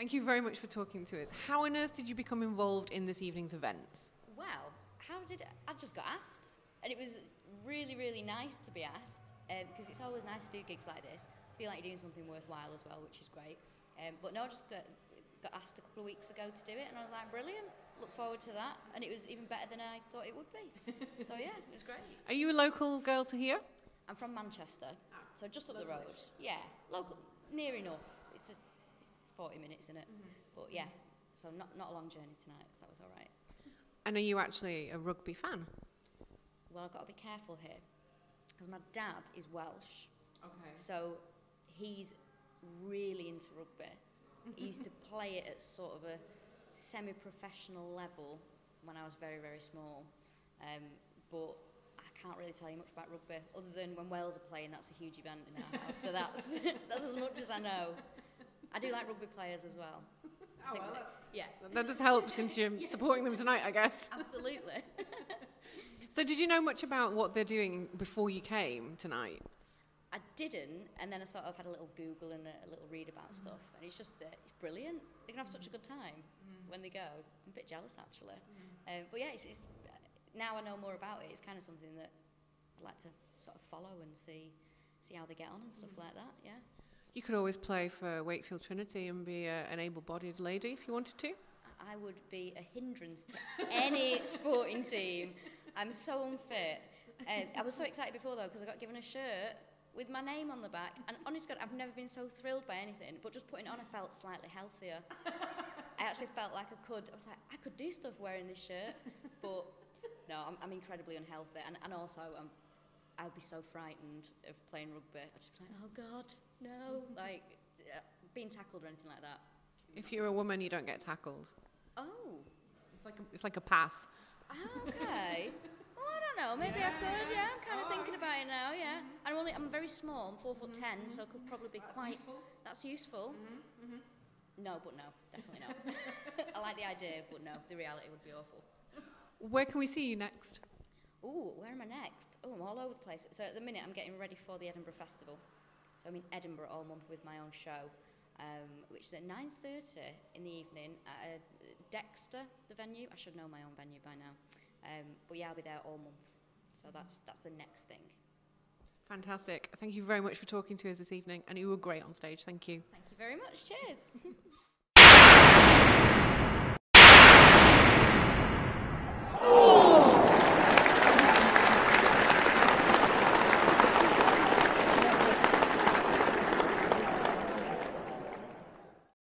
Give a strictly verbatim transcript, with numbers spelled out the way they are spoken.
Thank you very much for talking to us. How on earth did you become involved in this evening's events? Well, how did I just got asked, and it was really, really nice to be asked, because um, it's always nice to do gigs like this. Feel like you're doing something worthwhile as well, which is great. Um, but no, I just got, got asked a couple of weeks ago to do it, and I was like, brilliant. Look forward to that, and it was even better than I thought it would be. So yeah, it was great. Are you a local girl to here? I'm from Manchester, so just up the road. Yeah, local, near enough. It's, a, it's forty minutes, isn't it? Mm-hmm. But yeah, so not not a long journey tonight, so that was all right. And are you actually a rugby fan? Well, I've got to be careful here, because my dad is Welsh. Okay. So he's really into rugby. He used to play it at sort of a semi-professional level when I was very, very small. Um, but I can't really tell you much about rugby, other than when Wales are playing, that's a huge event in our house. So that's that's as much as I know. I do like rugby players as well. Oh, well, that, yeah. That does help since you're Yes. supporting them tonight, I guess. Absolutely. So did you know much about what they're doing before you came tonight? I didn't, and then I sort of had a little Google and a, a little read about mm. stuff, and it's just, uh, it's brilliant. They can have such a good time mm. when they go. I'm a bit jealous, actually. Mm. Um, but yeah, it's, it's, now I know more about it, it's kind of something that I'd like to sort of follow and see see how they get on and stuff mm. like that, yeah. You could always play for Wakefield Trinity and be a, an able-bodied lady if you wanted to. I would be a hindrance to any sporting team. I'm so unfit. Uh, I was so excited before, though, because I got given a shirt with my name on the back, and honestly, God, I've never been so thrilled by anything, but just putting it on, I felt slightly healthier. I actually felt like I could, I was like, I could do stuff wearing this shirt, but no, I'm, I'm incredibly unhealthy, and, and also I'm, I'd be so frightened of playing rugby. I'd just be like, oh God, no, like, uh, being tackled or anything like that. If you're a woman, you don't get tackled. Oh. It's like a, it's like a pass. Okay. Well, I don't know. Maybe yeah. I could. Yeah, I'm kind of oh, thinking about it now. Yeah. Mm-hmm. I'm only. I'm very small. I'm four foot mm-hmm. ten, mm-hmm. so I could probably be that's quite. Useful. That's useful. Mm-hmm. Mm-hmm. No, but no, definitely no. I like the idea, but no, the reality would be awful. Where can we see you next? Ooh, where am I next? Oh, I'm all over the place. So at the minute, I'm getting ready for the Edinburgh Festival. So I'm in Edinburgh all month with my own show, um, which is at nine thirty in the evening at uh, Dexter, the venue. I should know my own venue by now. Um, but yeah, I'll be there all month. So that's that's the next thing. Fantastic. Thank you very much for talking to us this evening, and you were great on stage. Thank you. Thank you very much. Cheers.